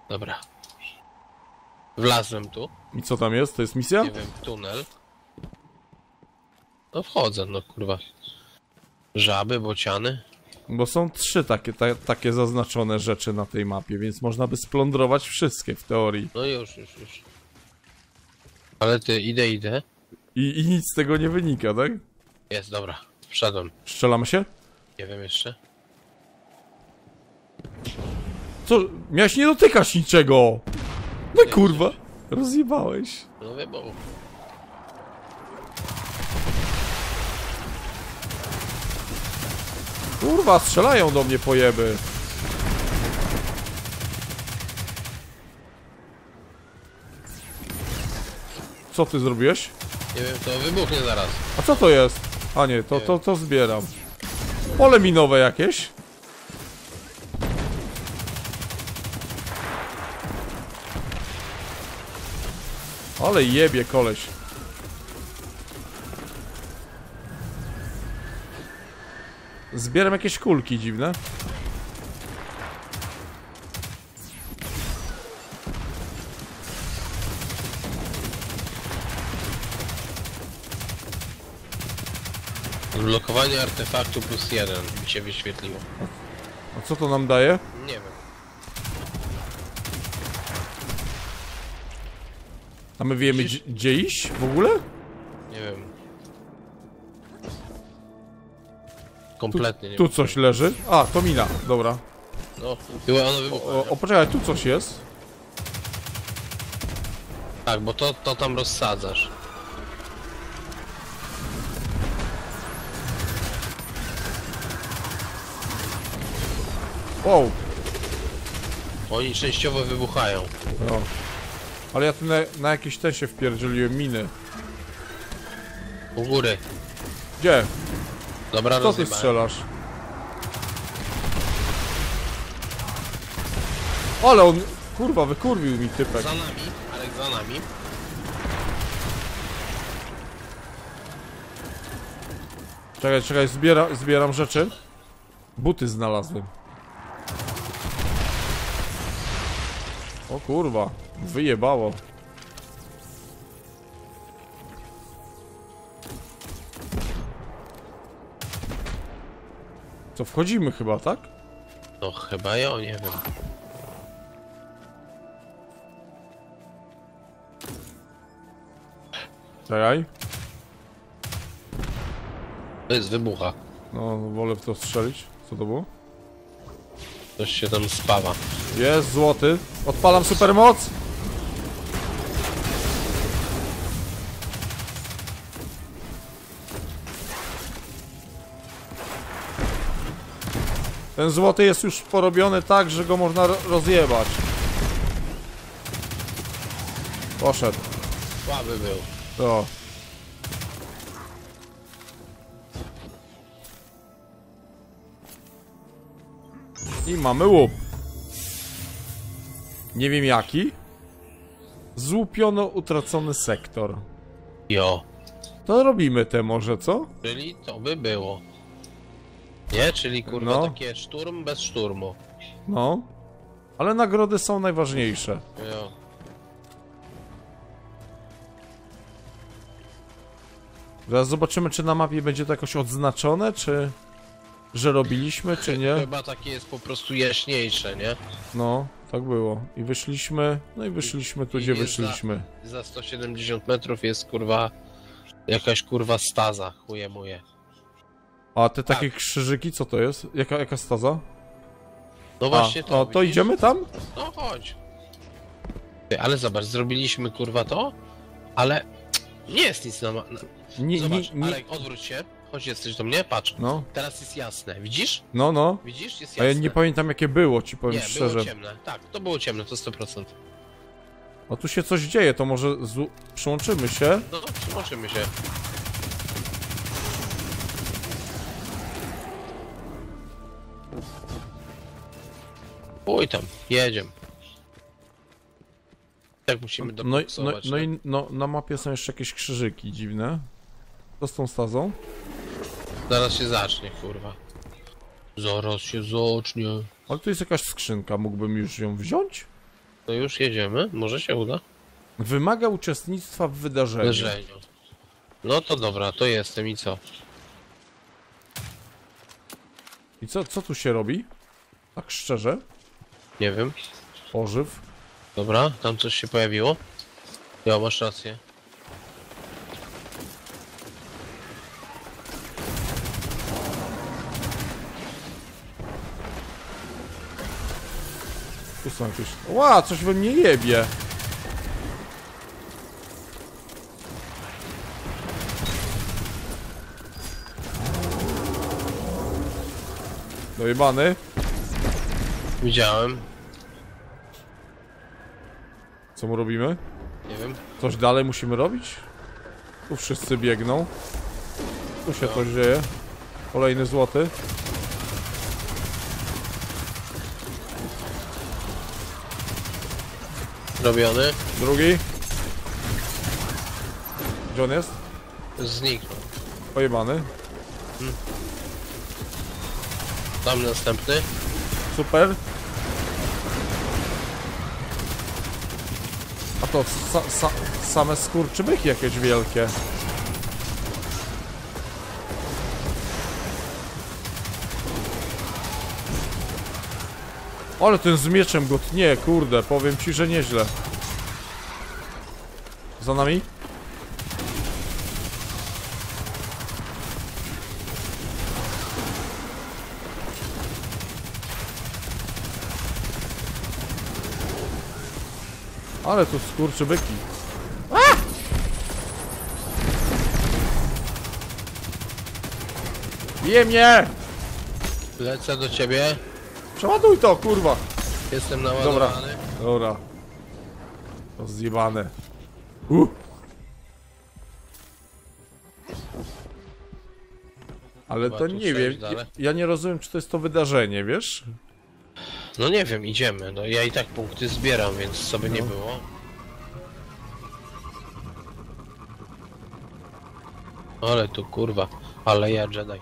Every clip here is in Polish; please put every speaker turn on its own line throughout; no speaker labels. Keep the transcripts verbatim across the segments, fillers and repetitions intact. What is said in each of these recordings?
Dobra. Wlazłem tu.
I co tam jest? To jest misja?
Nie wiem, tunel. No wchodzę, no kurwa. Żaby, bociany.
Bo są trzy takie, ta, takie zaznaczone rzeczy na tej mapie, więc można by splądrować wszystkie w teorii.
No już, już, już. Ale ty, idę, idę.
I, i nic z tego nie wynika, tak?
Jest, dobra. Wszedłem.
Strzelamy się?
Nie wiem jeszcze.
Co? Miałeś nie dotykać niczego! No i kurwa! Rozjebałeś.
No wiem, bo...
Kurwa, strzelają do mnie pojeby. Co ty zrobiłeś?
Nie wiem, to wybuchnie zaraz.
A co to jest? A nie, to, to, to zbieram. Pole minowe jakieś? Ale jebie koleś. Zbieram jakieś kulki dziwne.
Blokowanie artefaktu plus jeden mi się wyświetliło.
A co to nam daje?
Nie wiem.
A my wiemy gdzie, gdzie iść w ogóle?
Nie wiem. Kompletnie nie
Tu
wiem.
coś leży. A, to mina, dobra.
No, była ona wybuchła.
O, o poczekaj, tu coś jest.
Tak, bo to, to tam rozsadzasz.
Wow.
Oni częściowo wybuchają.
No. Ale ja tu na, na jakieś ten się wpierdzieliłem miny.
U góry.
Gdzie?
Dobra,
Co ty
rozjebałem.
strzelasz? Ale on, kurwa, wykurwił mi typek.
Za nami, Alek, za nami.
Czekaj, czekaj, zbiera, zbieram rzeczy. Buty znalazłem. O kurwa, wyjebało. Co, wchodzimy chyba, tak?
No chyba ja, nie wiem.
Czekaj.
To jest wybucha.
No, wolę w to strzelić. Co to było?
Coś się tam spawa.
Jest złoty. Odpalam supermoc. Ten złoty jest już porobiony tak, że go można ro rozjebać. Poszedł.
Słaby był.
To. I mamy łup. Nie wiem jaki. Złupiono utracony sektor.
Jo.
To robimy te może, co?
Czyli to by było. Nie? Czyli kurwa
No.
takie szturm bez szturmu.
No. Ale nagrody są najważniejsze.
Jo.
Zaraz zobaczymy, czy na mapie będzie to jakoś odznaczone, czy... że robiliśmy, czy nie.
Chyba takie jest po prostu jaśniejsze, nie?
No, tak było. I wyszliśmy... No i wyszliśmy tu,
I
gdzie
jest
wyszliśmy.
Za, za sto siedemdziesiąt metrów jest kurwa... Jakaś kurwa staza, chuje muje.
A te takie krzyżyki, co to jest? Jaka, jaka staza?
No właśnie
A,
to,
a to
widzisz?
idziemy tam?
No chodź. Ty, ale zobacz, zrobiliśmy kurwa to, ale nie jest nic na... ma- na...
Nie,
Zobacz,
nie, nie.
Alek, odwróć się. Chodź, jesteś do mnie, patrz.
No,
Teraz jest jasne, widzisz?
no, no.
Widzisz? Jest
A
jasne.
ja nie pamiętam jakie było, ci powiem
Nie,
szczerze.
było ciemne. Tak, to było ciemne, to sto procent.
O, tu się coś dzieje, to może z... przyłączymy się.
No, przyłączymy się. Pój tam, jedziemy. Tak musimy
No, i- no,
doboksować.
no
nie?
i no, na mapie są jeszcze jakieś krzyżyki dziwne. Co z tą stazą?
Zaraz się zacznie, kurwa. Zaraz się zacznie.
Ale tu jest jakaś skrzynka, mógłbym już ją wziąć?
To już jedziemy? Może się uda?
Wymaga uczestnictwa w wydarzeniu.
Wydarzeniu. No to dobra, to jestem i co?
I co, co tu się robi? Tak szczerze?
Nie wiem.
Ożyw.
Dobra, tam coś się pojawiło. Ja, masz rację.
Tu są jakieś... Ła, coś we mnie jebie. Dojebany.
Widziałem.
Co mu robimy?
Nie wiem.
Coś dalej musimy robić? Tu wszyscy biegną. Tu się coś dzieje. Kolejny złoty.
Robiony.
Drugi. Gdzie on jest?
Zniknął.
Pojebany.
Tam następny.
Super. A to sa sa same skurczybyki jakieś wielkie. Ale ten z mieczem go tnie, kurde, powiem ci, że nieźle. Za nami? Ale tu skurczybyki. A! Bije mnie!
Lecę do ciebie.
Przeładuj to, kurwa!
Jestem naładowany.
Dobra. To zjebane. Uh. Ale
Chyba
to
tu
nie
przejść
wiem.
dalej.
Ja, ja nie rozumiem, czy to jest to wydarzenie, wiesz?
No nie wiem, idziemy. No ja i tak punkty zbieram, więc sobie nie
No.
było. Ale tu kurwa. Ale ja Jedi.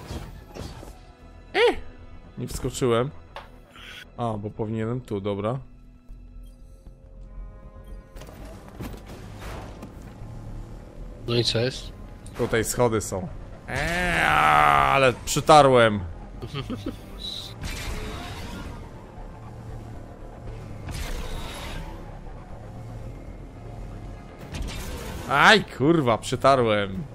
Nie wskoczyłem. A, bo powinienem tu, dobra.
No i co jest?
Tutaj schody są. Eee, ale przytarłem. Aj, kurwa, przytarłem.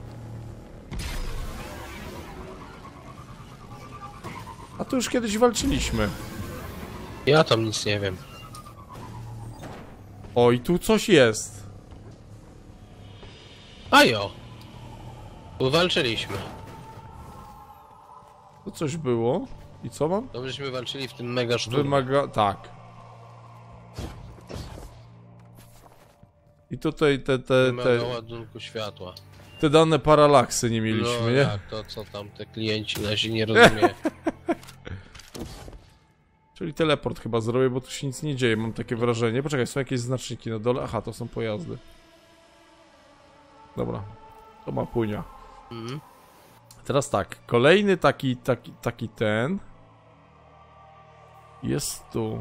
A tu już kiedyś walczyliśmy.
Ja tam nic nie wiem.
O, i tu coś jest.
A jo! Walczyliśmy.
Tu coś było. I co mam?
To żeśmy walczyli w tym mega szturmie.
Wymaga... tak. I tutaj te, te,
Wymaga
te,
ładunku światła.
te dane paralaksy nie mieliśmy,
No
nie?
jak to, co tam te klienci nasi nie rozumieją.
Czyli teleport chyba zrobię, bo tu się nic nie dzieje, mam takie wrażenie. Poczekaj, są jakieś znaczniki na dole. Aha, to są pojazdy. Dobra, to ma płynia.
Mhm.
Teraz tak, kolejny taki, taki, taki ten. Jest tu.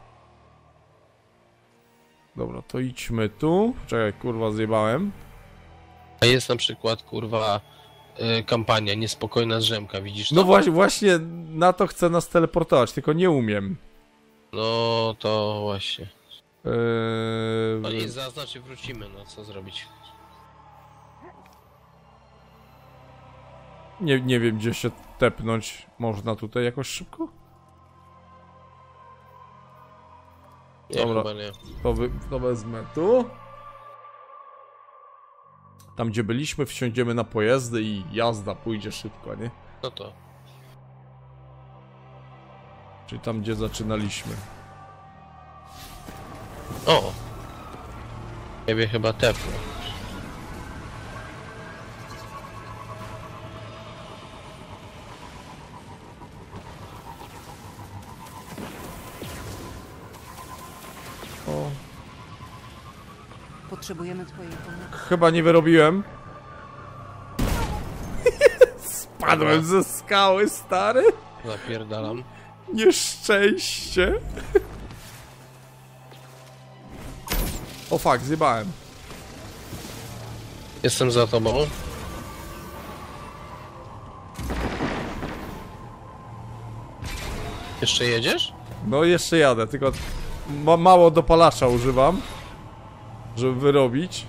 Dobra, to idźmy tu. Czekaj, kurwa, zjebałem.
A jest na przykład, kurwa, y, kampania Niespokojna Drzemka, widzisz to?
No właśnie, właśnie na to chcę nas teleportować, tylko nie umiem.
No to właśnie.
Eee...
No nic, zaznacz i wrócimy, no co zrobić.
Nie, nie wiem, gdzie się tepnąć można tutaj jakoś szybko?
Nie,
Dobra.
chyba nie.
To, wy, to wezmę tu. Tam, gdzie byliśmy, wsiądziemy na pojazdy i jazda pójdzie szybko, nie?
No to.
Czyli tam, gdzie zaczynaliśmy.
O! Ciebie chyba tepło.
O,
Potrzebujemy twojej pomocy.
chyba nie wyrobiłem. Spadłem ze skały, stary.
Zapierdalam.
Nieszczęście. O fuck, zjebałem.
Jestem za tobą. Jeszcze jedziesz?
No jeszcze jadę, tylko ma mało dopalacza używam, żeby wyrobić.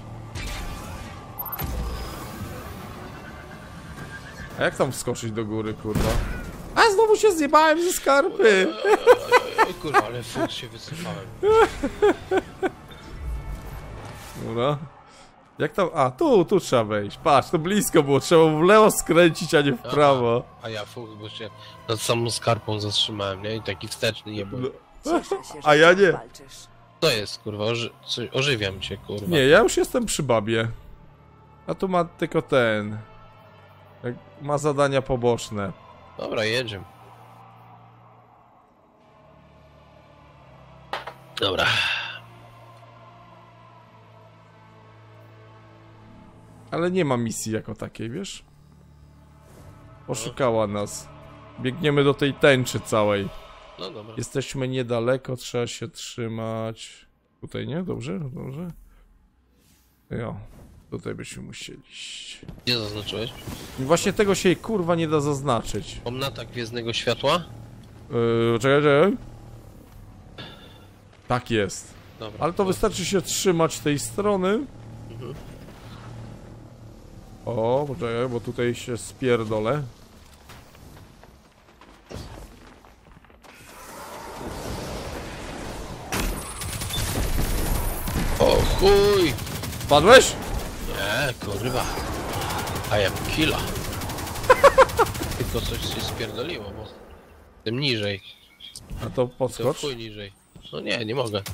A jak tam wskoczyć do góry, kurwa? A znowu się zjebałem ze skarpy!
Oj, kurwa, ale fuk się wysypałem.
Dobra. Jak tam... A, tu, tu trzeba wejść. Patrz, to blisko było, trzeba w lewo skręcić, a nie w prawo.
Aha, a ja fuk, bo się nad samą skarpą zatrzymałem, nie? I taki wsteczny nie był.
No.
Cieszę się, że
A ja nie.
walczysz.
To jest, kurwa, oży coś, ożywiam cię, kurwa.
Nie, ja już jestem przy babie. A tu ma tylko ten... Jak ma zadania poboczne.
Dobra, jedziemy. Dobra.
Ale nie ma misji jako takiej, wiesz? Oszukała nas. Biegniemy do tej tęczy całej.
No dobra.
Jesteśmy niedaleko, trzeba się trzymać. Tutaj nie? Dobrze? Dobrze? Jo. Tutaj byśmy musieli iść.
Gdzie zaznaczyłeś?
I właśnie tego się kurwa nie da zaznaczyć.
Komnata Gwiezdnego Światła?
Yy, czekaj, czekaj. Tak jest.
Dobra.
Ale to wystarczy się trzymać tej strony.
Mhm.
O, poczekaj, bo tutaj się spierdolę.
O chuj!
Padłeś?
Nie, kurwa. A ja killa. Tylko coś się spierdoliło, bo... Tym niżej.
A to
To
podskocz.
chuj niżej. No nie, nie mogę.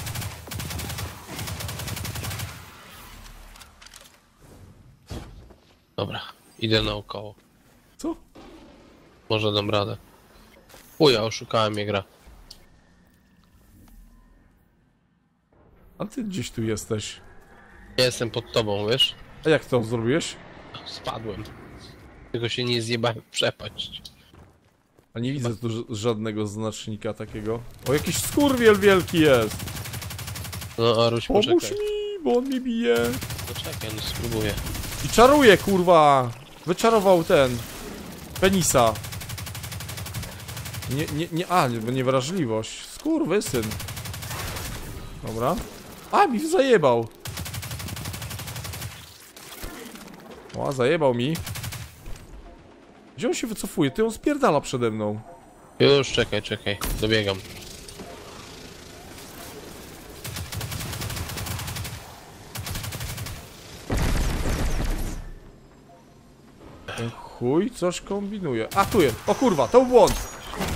Dobra, idę naokoło.
Co?
Może dam radę. Chuja, oszukałem mnie gra.
A ty gdzieś tu jesteś.
Ja jestem pod tobą, wiesz?
A jak to zrobiłeś?
Spadłem. Tylko się nie zjebałem w przepaść.
A nie widzę tu ż- żadnego znacznika takiego. O, jakiś skurwiel wielki jest!
No, Aruś,
Pomóż
poczekaj.
mi, bo on mnie bije.
Poczekaj, no spróbuję.
I czaruje, kurwa! Wyczarował ten... penisa. Nie, nie, nie, a, nie, bo niewrażliwość. Skurwysyn. Dobra. A, mi zajebał. O, zajebał mi. Gdzie on się wycofuje? Ty, on spierdala przede mną.
Już, czekaj, czekaj. Dobiegam.
Ten chuj coś kombinuje. A, tu jest. O kurwa, to był błąd.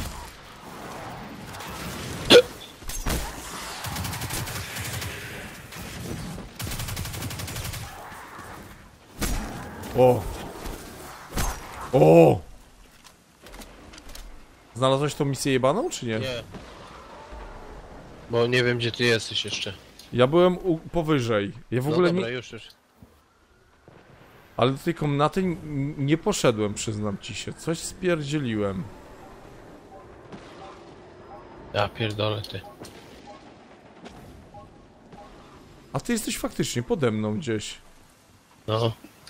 O. O. Znalazłeś tą misję jebaną, czy nie?
Nie. Bo nie wiem, gdzie ty jesteś jeszcze.
Ja byłem u, powyżej. Ja w
No
ogóle
dobra,
nie...
już, już.
Ale do tej komnaty n- nie poszedłem, przyznam ci się. Coś spierdzieliłem.
Ja pierdolę, ty.
A ty jesteś faktycznie pode mną gdzieś.
No.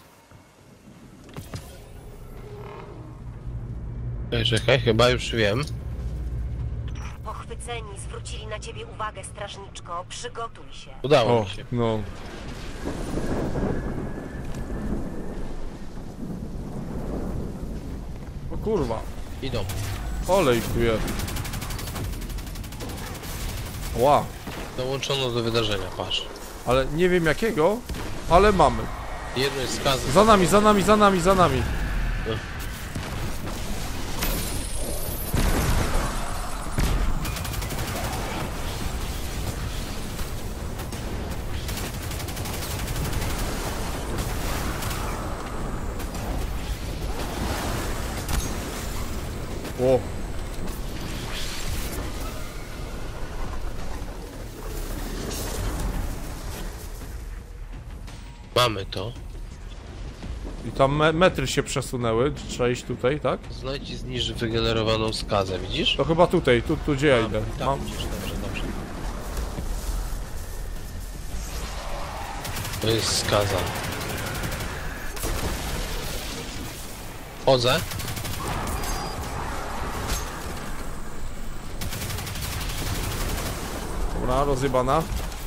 Czekaj, czekaj, chyba już wiem.
Pochwyceni zwrócili na ciebie uwagę, strażniczko. Przygotuj się.
Udało
O,
mi się.
no. O kurwa.
Idą.
Olej tu jest. Ła.
Dołączono do wydarzenia, patrz.
Ale nie wiem jakiego, ale mamy.
Jedno jest skazane.
Za nami, za nami, za nami, za nami. O.
Mamy to.
I tam me metry się przesunęły. Trzeba iść tutaj, tak?
Znajdź i zniż wygenerowaną skazę, widzisz?
To chyba tutaj, tu, tu gdzie ja idę.
Tam
Mam.
widzisz, dobrze, dobrze. To jest skaza. Chodzę.
Dobra, rozjebana.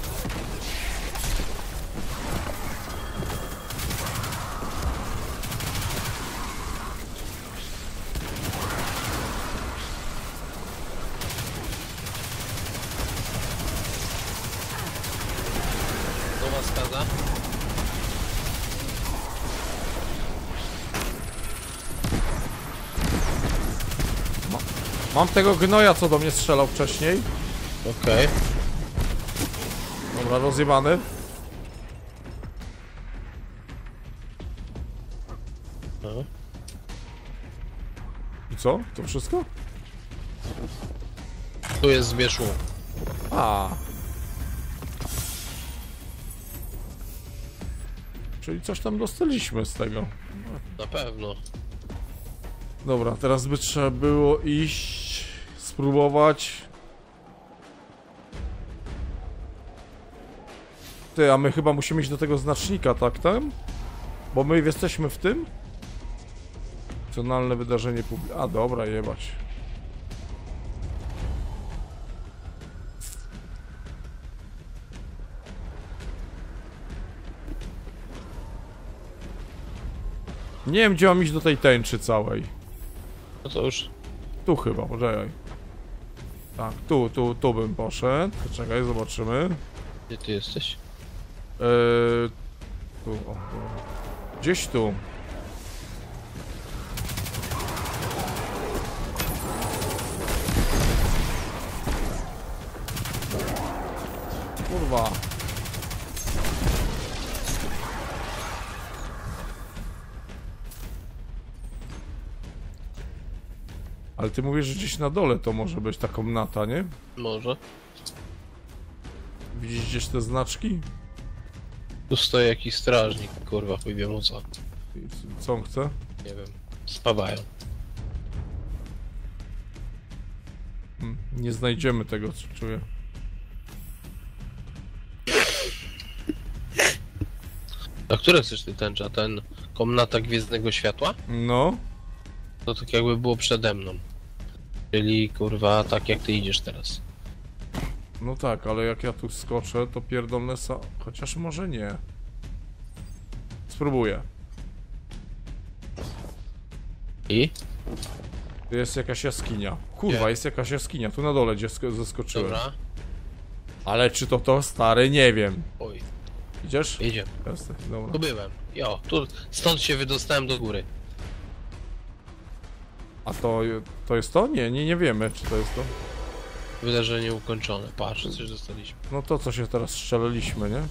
Nowa skaza.
Mam tego gnoja, co do mnie strzelał wcześniej.
Okej.
Dobra, rozjebany.
No.
I co? To wszystko?
Tu jest zbierz łuk.
A. Czyli coś tam dostaliśmy z tego.
Na pewno.
Dobra, teraz by trzeba było iść, spróbować. Ty, a my chyba musimy iść do tego znacznika, tak tam? Bo my jesteśmy w tym? Opcjonalne wydarzenie publiczne. A dobra, jebać. Nie wiem, gdzie mam iść do tej tęczy całej.
No to już.
Tu chyba, poczekaj. Tak, tu, tu, tu bym poszedł. Poczekaj, zobaczymy.
Gdzie ty jesteś?
Eee, tu, o, tu. Gdzieś tu. Kurwa. Ale ty mówisz, że gdzieś na dole to może być ta komnata, nie?
Może.
Widzisz gdzieś te znaczki?
Tu stoi jakiś strażnik, kurwa, chuj wie mu co.
I co on chce?
Nie wiem. Spawają.
Hmm, nie znajdziemy tego, co czuję.
A które chcesz ty tęcza? Ten komnata Gwiezdnego Światła?
No.
To tak jakby było przede mną. Czyli kurwa tak jak ty idziesz teraz.
No tak, ale jak ja tu skoczę, to pierdolę sa... Chociaż może nie. Spróbuję.
I?
Tu jest jakaś jaskinia. Kurwa,
Gdzie?
jest jakaś jaskinia. Tu na dole, gdzie sk- zeskoczyłem.
Dobra.
Ale czy to to, stary? Nie wiem.
Oj,
Idziesz?
idziemy.
Jasne, dobra.
Tu byłem. Jo, tu, stąd się wydostałem do góry.
A to, to jest to? Nie, nie, nie wiemy, czy to jest to.
Wydarzenie ukończone. Patrz, coś dostaliśmy.
No to, co się teraz strzelaliśmy, nie?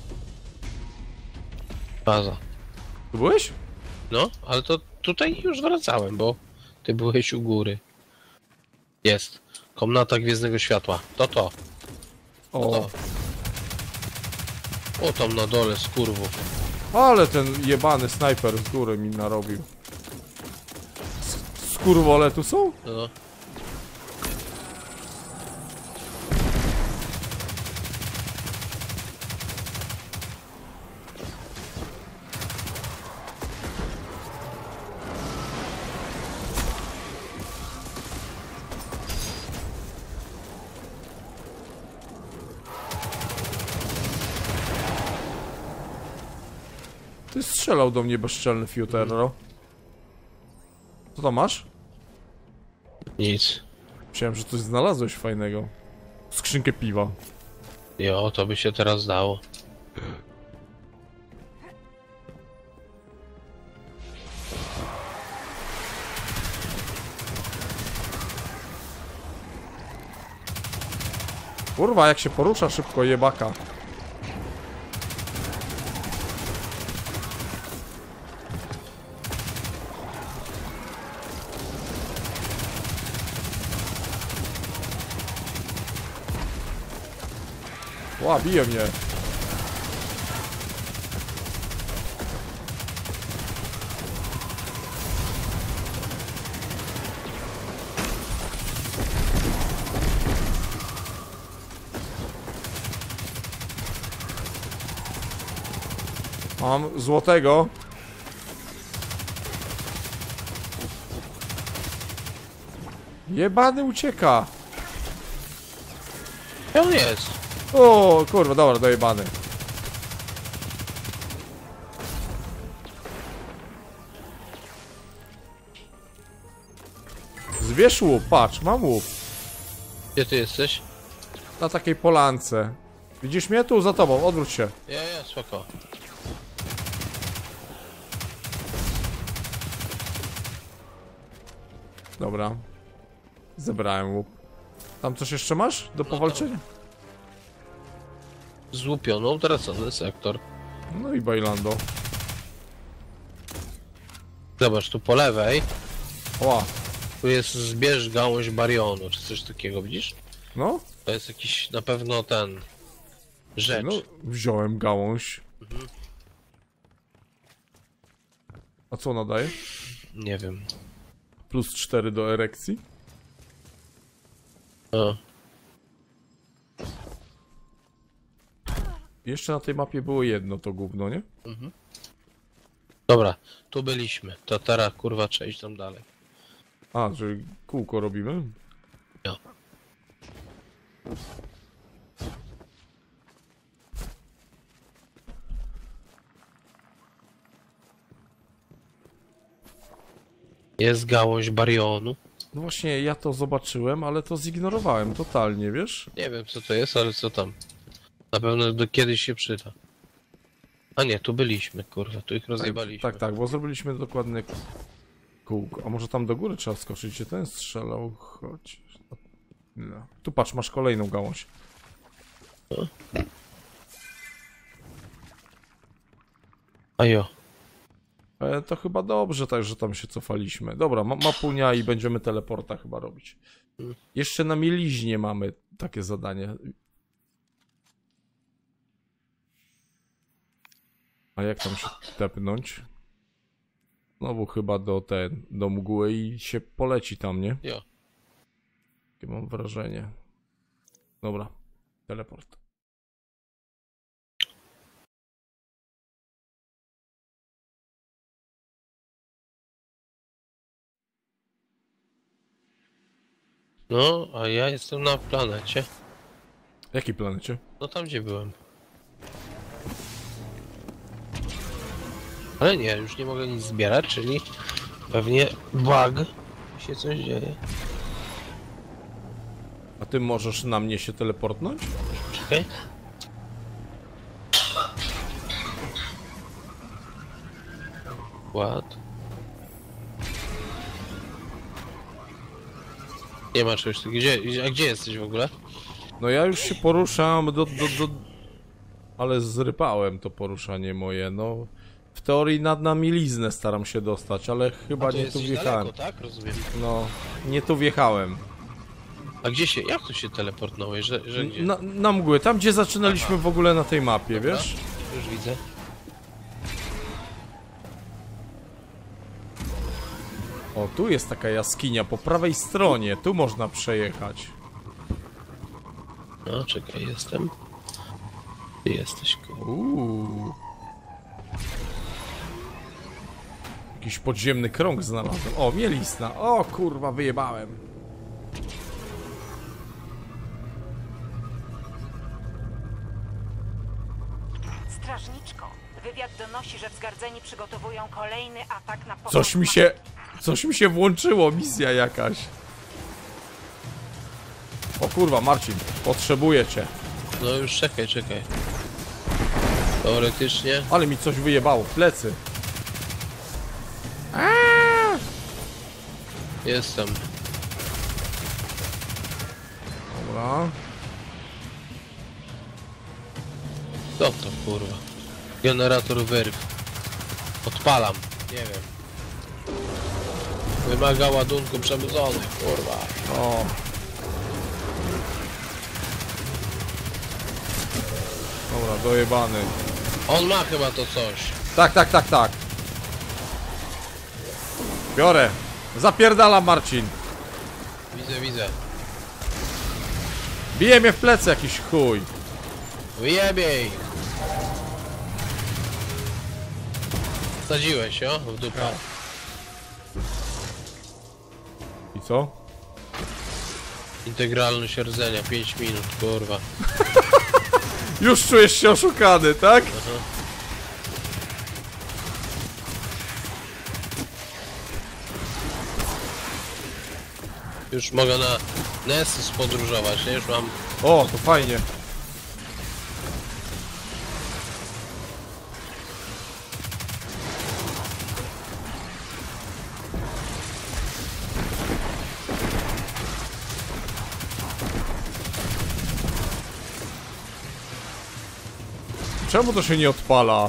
Baza.
Tu byłeś?
No, ale to tutaj już wracałem, bo ty byłeś u góry. Jest. Komnata Gwiezdnego Światła. To to. To
O,
to. O, tam na dole skurwów.
ale ten jebany snajper z góry mi narobił. S- Skurwole tu są?
No.
Ty strzelał do mnie bezczelny fiutero. Co to masz?
Nic.
Myślałem, że coś znalazłeś fajnego. Skrzynkę piwa.
Jo, to by się teraz dało.
Kurwa, jak się porusza szybko jebaka. Ła, bije mnie. Mam złotego. Jebany ucieka.
Gdzie on jest?
O, kurwa, dobra, dojebany. Zbierz łup, patrz, mam łup.
Gdzie ty jesteś?
Na takiej polance. Widzisz mnie? Tu, za tobą, odwróć się.
Ja, ja, spoko.
Dobra. Zebrałem łup. Tam coś jeszcze masz do powalczenia?
Złupiono, utracony sektor.
No i bailando.
Zobacz, tu po lewej,
Ła.
tu jest zbierz gałąź barionu, czy coś takiego, widzisz?
No?
To jest jakiś, na pewno ten... rzecz.
No, wziąłem gałąź. A co ona daje?
Nie wiem.
Plus cztery do erekcji?
O,
Jeszcze na tej mapie było jedno to gówno, nie?
dobra, tu byliśmy. To teraz, kurwa, trzeba iść tam dalej.
A, że kółko robimy?
Ja. Jest gałąź barionu.
No właśnie, ja to zobaczyłem, ale to zignorowałem totalnie, wiesz?
Nie wiem co to jest, ale co tam. Na pewno do kiedyś się przyda. A nie, tu byliśmy, kurwa, tu ich rozjebaliśmy.
Tak, tak, bo zrobiliśmy dokładnie kółko. A może tam do góry trzeba skoczyć? Gdzie ten strzelał? Chodź. No. Tu patrz, masz kolejną gałąź.
A jo.
E, to chyba dobrze, tak, że tam się cofaliśmy. Dobra, ma mapunia i będziemy teleporta chyba robić. Jeszcze na mieliźnie mamy takie zadanie. A jak tam się tepnąć? Znowu chyba do ten, do mgły i się poleci tam, nie?
Jo.
Takie mam wrażenie. Dobra, teleport.
No, a ja jestem na planecie.
Jakiej planecie?
No tam gdzie byłem. Ale nie, już nie mogę nic zbierać, czyli pewnie bug się coś dzieje.
A ty możesz na mnie się teleportnąć?
Czekaj. Ład. Nie ma czegoś takiego. Gdzie, a gdzie jesteś w ogóle?
No ja już się poruszam do, do, do... Ale zrypałem to poruszanie moje, no... W teorii nad na mieliznę staram się dostać, ale chyba
A to
nie tu
jesteś
wjechałem.
daleko, tak? Rozumiem.
No, nie tu wjechałem.
A gdzie się, jak tu się teleportnąłeś, że, że gdzie?
Na, na mgły, tam gdzie zaczynaliśmy
Aha.
w ogóle na tej mapie,
Dobra,
wiesz?
Już widzę.
O, tu jest taka jaskinia po prawej stronie, tu można przejechać.
No, czekaj, jestem. Ty jesteś, kurwa.
Uuu. Jakiś podziemny krąg znalazłem. O, mielizna. O, kurwa, wyjebałem.
Strażniczko, wywiad donosi, że wzgardzeni przygotowują kolejny atak na pokład
Coś mi się... Coś mi się włączyło, misja jakaś. O kurwa, Marcin, potrzebuję cię.
No już czekaj, czekaj. Teoretycznie.
Ale mi coś wyjebało, plecy.
Jestem.
Dobra.
Co to kurwa? Generator wyrw. Odpalam. Nie wiem. Wymaga ładunku przebudzonych, kurwa.
O. Dobra, dojebany.
On ma chyba to coś.
Tak, tak, tak, tak. Biorę. Zapierdala Marcin.
Widzę, widzę.
Bije mnie w plecy jakiś chuj.
Wyjebiej! Wsadziłeś, o? W dupę.
I co?
Integralność rdzenia, pięć minut, kurwa.
Już czujesz się oszukany, tak?
Aha. Już mogę na Nessus podróżować, nie? Już mam...
O, to fajnie. Czemu to się nie odpala?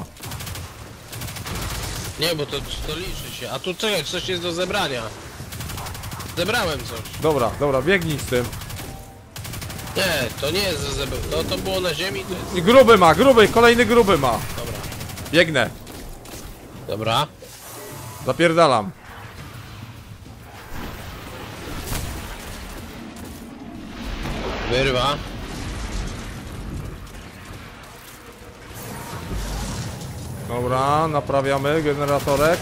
Nie, bo to, to liczy się. A tu czekaj, coś jest do zebrania. Zebrałem coś.
Dobra, dobra, biegnij z tym.
Nie, to nie jest do zebrania. To, to było na ziemi, to jest...
Gruby ma, gruby, kolejny gruby ma.
Dobra.
Biegnę,
Dobra.
zapierdalam.
Wyrwa.
Dobra, naprawiamy generatorek.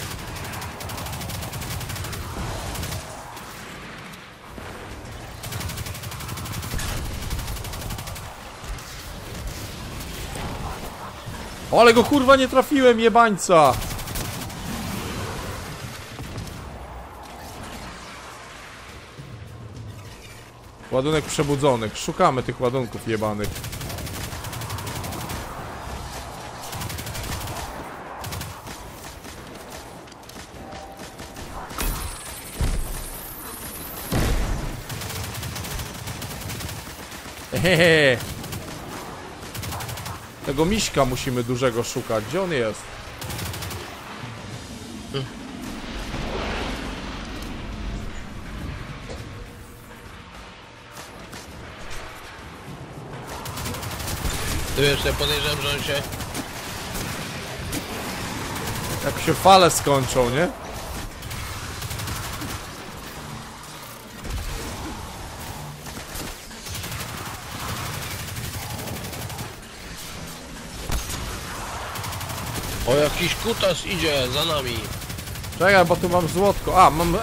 O, ale go kurwa nie trafiłem, jebańca! Ładunek przebudzonych. Szukamy tych ładunków jebanych. Hehehe. Tego miśka musimy dużego szukać. Gdzie on jest?
Ty wiesz, ja podejrzewam, że on się...
Jak się fale skończą, nie?
O, jakiś kutas idzie za nami.
Czekaj, bo tu mam złotko. A, mam...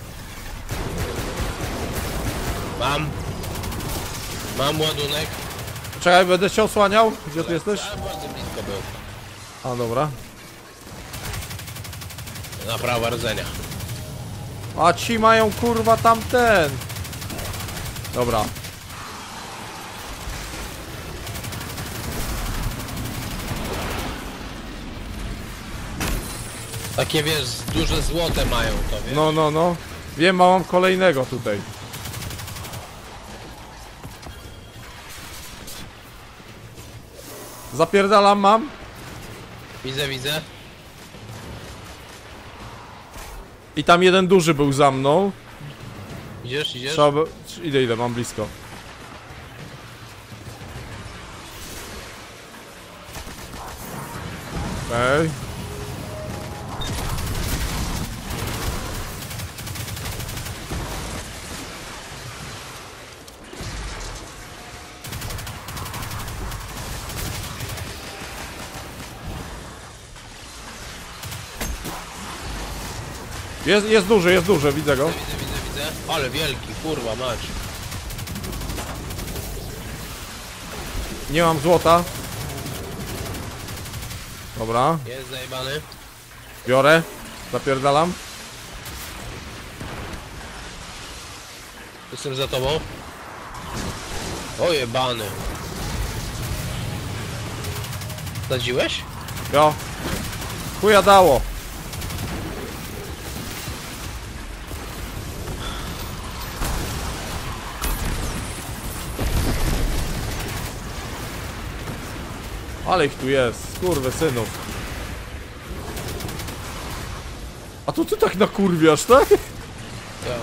Mam. Mam ładunek.
Czekaj, będę cię osłaniał. Gdzie ty jesteś?
A, bardzo blisko był.
A, dobra.
Naprawa rdzenia.
A ci mają kurwa tamten. Dobra.
Takie wiesz, duże złote mają to, wiesz?
No, no, no. Wiem, a mam kolejnego tutaj. Zapierdalam mam.
Widzę, widzę.
I tam jeden duży był za mną.
Idziesz, idziesz?
Trzeba by... Idę, idę, mam blisko. Okej. Jest, jest duży, jest duży, widzę go.
Widzę, widzę, widzę. Ale wielki, kurwa mać.
Nie mam złota. Dobra,
Jest zajebany.
biorę. Zapierdalam.
Jestem za tobą. O jebany. Sadziłeś?
Jo. Chuja dało. Ale ich tu jest, skurwy synów. A to ty tak nakurwiasz, tak?
Ja.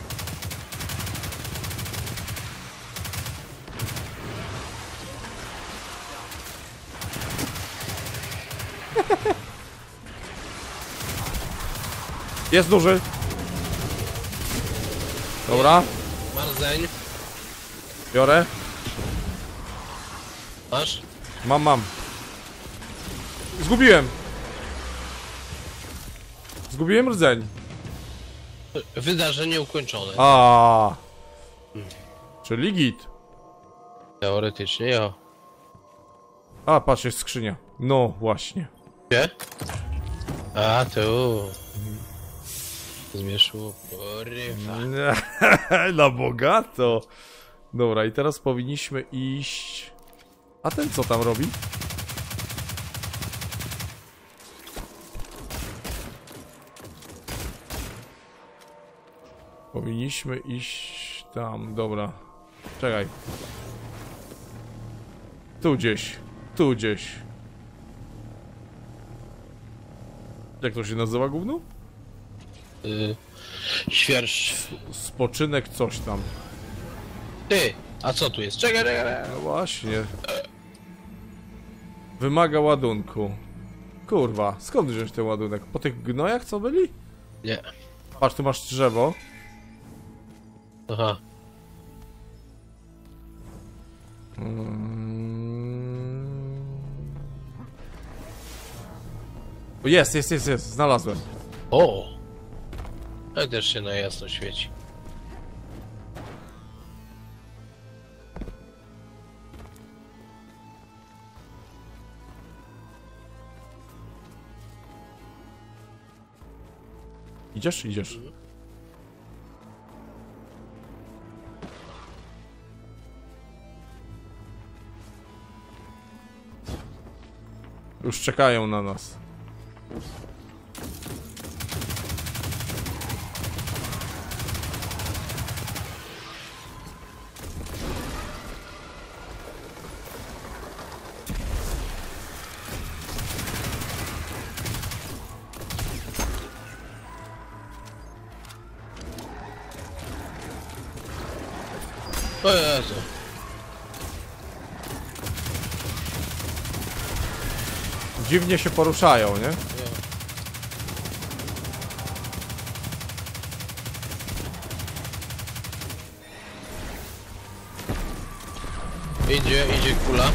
Jest duży. Dobra,
Marzeń.
biorę.
Masz?
Mam, mam. Zgubiłem. Zgubiłem rdzeń.
Wydarzenie ukończone.
A. Czyli git.
Teoretycznie, ja.
A, patrz, jest skrzynia. No, właśnie.
Gdzie? A, tu. Zmieszło porywa.
Na bogato. Dobra, i teraz powinniśmy iść... A ten co tam robi? Powinniśmy iść tam, dobra. Czekaj. Tu gdzieś. Tu gdzieś. Jak to się nazywa gówno?
Y, świerszcz.
Spoczynek coś tam.
Ty, a co tu jest? Czekaj, czekaj.
No właśnie. Wymaga ładunku. Kurwa, skąd wziąć ten ładunek? Po tych gnojach co byli?
Nie.
Patrz, tu masz drzewo.
Aha.
Mm. O, jest, jest, jest, jest, znalazłem.
O! Ale też się na jasno świeci.
Idziesz? Idziesz. Już czekają na nas.
O Jezu.
Dziwnie się poruszają, nie?
Idzie, idzie kula.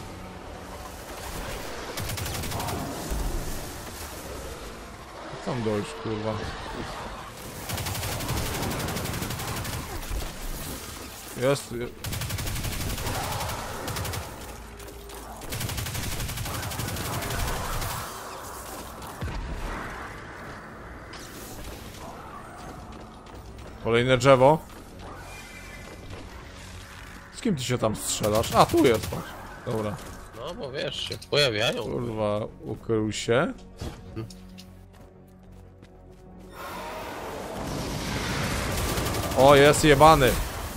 Tam dojść, kurwa. Jest. Kolejne drzewo. Z kim ty się tam strzelasz? A, tu jest, patrz. Dobra.
No bo wiesz, się pojawiają.
Kurwa, ukrył się. O, jest jebany.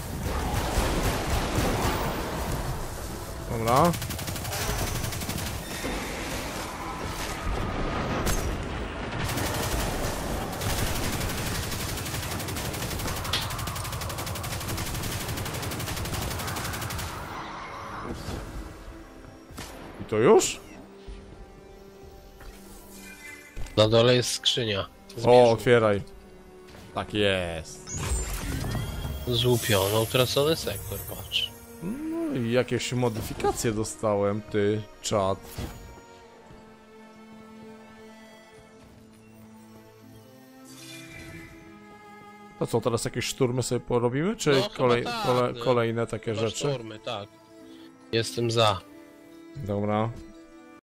Dobra. I to już?
Na dole jest skrzynia.
O,
Zmierzchu.
otwieraj. Tak jest.
Złupiony, utracony sektor, patrz.
No i jakieś modyfikacje dostałem, ty, czat. To co, teraz jakieś szturmy sobie porobimy, czy
No,
kolej,
chyba tak,
kole,
nie?
kolejne takie
Chyba
rzeczy?
szturmy, tak. Jestem za.
Dobra.